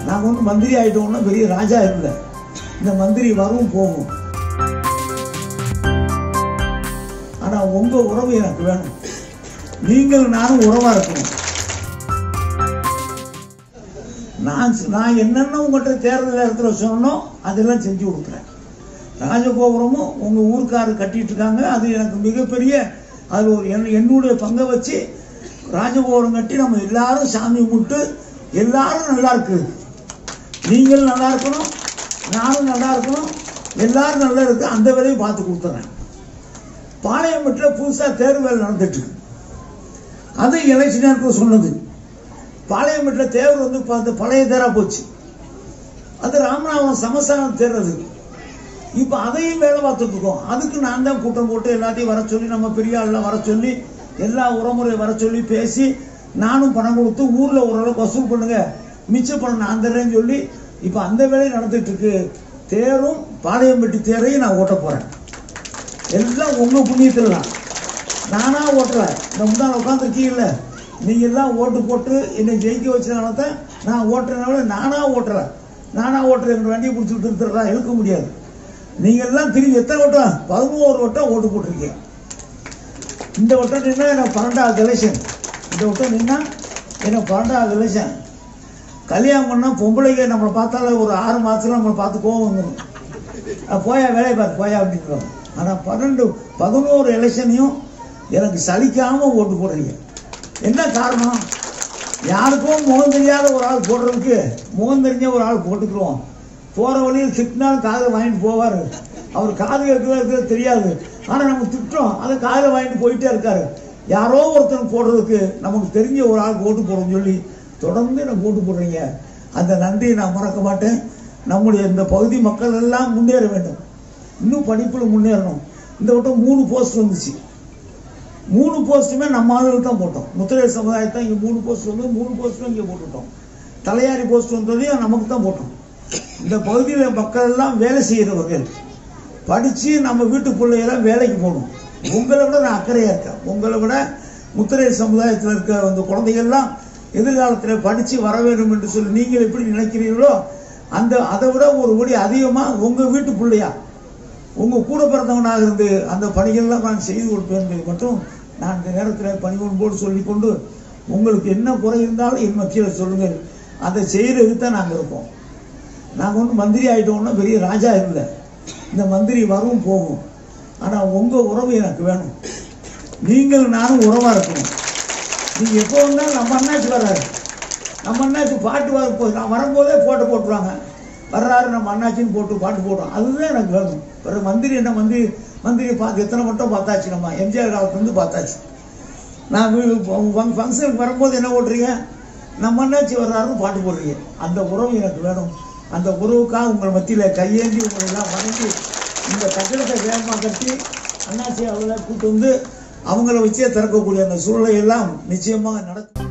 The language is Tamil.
நான் வந்து மந்திரி ஆயிட்டோம்னா பெரிய ராஜா இல்லை. இந்த மந்திரி வரும் போகும். ஆனா உங்க உறவு எனக்கு வேணும். நீங்கள் நானும் உறவா இருக்கணும். நான் என்னென்ன உங்கள்கிட்ட தேர்தல் நேரத்தில் சொன்னோம் அதெல்லாம் செஞ்சு கொடுக்குறேன். ராஜகோபுரமும் உங்க ஊருக்காரர் கட்டிட்டு இருக்காங்க. அது எனக்கு மிகப்பெரிய அது ஒரு என்னுடைய பங்கை வச்சு ராஜகோபுரம் கட்டி நம்ம எல்லாரும் சாமி கும்பிட்டு எல்லாரும் நல்லா இருக்கு. நீங்கள் நல்லா இருக்கணும், நானும் நல்லா இருக்கணும், எல்லாரும் நல்லா இருக்கு. அந்த வேலையை பார்த்து கொடுத்துறேன். பாளையம்பட்டில் புதுசா தேர்வு வேலை நடந்துட்டு இருக்கு. அது எலெக்ஷன் நேரத்தில் சொன்னது. பாளையம்பட்டில் தேர்வு வந்து பழைய தேரா போச்சு. அது ராமநாதபுரம் சமஸ்தானம் தேர்றது. இப்ப அதையும் வேலை பார்த்துட்டு இருக்கோம். அதுக்கு நான் தான் கூட்டம் போட்டு எல்லாத்தையும் வர சொல்லி, நம்ம பெரிய ஆள்லாம் வர சொல்லி, எல்லா உறமுறை வர சொல்லி பேசி, நானும் பணம் கொடுத்து ஊர்ல ஓரளவுக்கு வசூல் பண்ணுங்க, மிச்சம் பண்ண நான் தரேன்னு சொல்லி இப்ப அந்த வேலை நடந்துட்டு இருக்கு. தேரும் பாளையம்பட்டி தேரையும் நான் ஓட்ட போறேன். எல்லாம் உங்க புண்ணியத்தில் தான். நானா ஓட்டல. இந்த முன்னாள் உட்காந்துருக்கீங்கல்ல, நீங்க எல்லாம் ஓட்டு போட்டு என்னை ஜெயிக்க வச்சதுனால தான் நான் ஓட்டுறதுனால நானா ஓட்டல. நானா ஓட்டுற எங்க வண்டியை பிடிச்சிட்டு இருக்கிறதா இருக்க முடியாது. நீங்க எல்லாம் திரும்பி எத்தனை வட்டம்? 11 வட்டம் ஓட்டு போட்டிருக்கீங்க. இந்த வட்டம் நின்னா எனக்கு 12வது எலெக்ஷன். இந்த வட்டம் நின்னா எனக்கு 12வது எலெக்ஷன். கல்யாணம் பண்ணா பொம்பளைங்க நம்மளை பார்த்தால ஒரு 6 மாசத்துல நம்மளை பார்த்து கோவம் வந்துடும். போயா வேலையை பார்த்து போயா அப்படின்னு. ஆனா 11 எலெக்ஷனையும் எனக்கு சலிக்காம ஓட்டு போடுறீங்க. என்ன காரணம்? யாருக்கும் முகம் தெரியாத ஒரு ஆள் போடுறதுக்கு முகம் தெரிஞ்ச ஒரு ஆள் போட்டுக்கிறோம். போற வழியில் திட்டினாலும் காதில் வாங்கிட்டு போவாரு. அவர் காது கேட்கறது தெரியாது. ஆனா நம்ம திட்டோம், அதை காதில் வாங்கிட்டு போயிட்டே இருக்காரு. யாரோ ஒருத்தர் போடுறதுக்கு நமக்கு தெரிஞ்ச ஒரு ஆள் ஓட்டு போடுறோம்னு சொல்லி தொடர்ந்து எனக்கு ஓட்டு போடுறீங்க. அந்த நன்றியை நான் மறக்க மாட்டேன். நம்முடைய இந்த பகுதி மக்கள் எல்லாம் முன்னேற வேண்டும், இன்னும் படிப்புல முன்னேறணும். இந்த வட்டம் 3 போஸ்ட் வந்துச்சு. 3 போஸ்ட்டுமே நம்ம ஆளுகள் தான் போட்டோம். முத்திரை சமுதாயத்தை இங்க 3 போஸ்ட் வந்து 3 போஸ்ட்டும் இங்க போட்டுட்டோம். தலையாரி போஸ்ட் வந்ததையும் நமக்கு தான் போட்டோம். இந்த பகுதியில் மக்கள் எல்லாம் வேலை செய்யறவர்கள் படிச்சு நம்ம வீட்டு பிள்ளையெல்லாம் வேலைக்கு போகணும். உங்களை விட நான் அக்கறையா இருக்கேன். உங்களை விட முத்திரை சமுதாயத்தில் இருக்க அந்த குழந்தைகள்லாம் எதிர்காலத்தில் படிச்சு வர வேண்டும் என்று சொல்லி நீங்கள் எப்படி நினைக்கிறீர்களோ அதை விட ஒரு படி அதிகமா உங்க வீட்டு பிள்ளையா உங்க கூட பிறந்தவனாக இருந்து அந்த பணிகள்லாம் நான் செய்து கொடுப்பேன் என்பதை மட்டும் நான் இந்த நேரத்தில் பணிவன்போடு சொல்லிக்கொண்டு, உங்களுக்கு என்ன குறை இருந்தாலும் என் மத்தியில் சொல்லுங்கள். அதை செய்யறதுக்கு தான் நாங்கள் இருப்போம். நாங்கள் ஒன்றும் மந்திரி ஆயிட்டோம்னா பெரிய ராஜா இல்லை. இந்த மந்திரி வரும் போகும். ஆனா உங்க உறவு எனக்கு வேணும். நீங்கள் நானும் உறவா இருக்கணும். நீங்க எப்போ வந்தாலும் நம்ம அண்ணாச்சி வர்றாரு, நம்ம அண்ணாச்சி பாட்டு வரப்போது நான் வரும்போதே போட்டு போட்டுருவாங்க. வர்றாரு நம்ம அண்ணாச்சின்னு போட்டு பாட்டு போடுறோம். அதுதான் எனக்கு வேணும். பிறகு மந்திரி என்ன மந்திரி பார்த்து எத்தனை மட்டும் பார்த்தாச்சு. நம்ம எம்ஜிஆர் காலத்துலேருந்து பார்த்தாச்சு. நான் ஃபங்க்ஷனுக்கு வரும்போது என்ன போடுறீங்க? நம்ம அண்ணாச்சி வர்றாருன்னு பாட்டு போடுறீங்க. அந்த உறவு எனக்கு வேணும். அந்த உறவுக்காக உங்கள் மத்தியில கையேந்தி உங்களை எல்லாம் வணங்கி இந்த கட்டிடத்தை வேகமாக கட்டி அண்ணாச்சி அவங்களை கூட்டு வந்து அவங்கள வச்சே திறக்கக்கூடிய அந்த சூழ்நிலை எல்லாம் நிச்சயமாக நடக்கும்.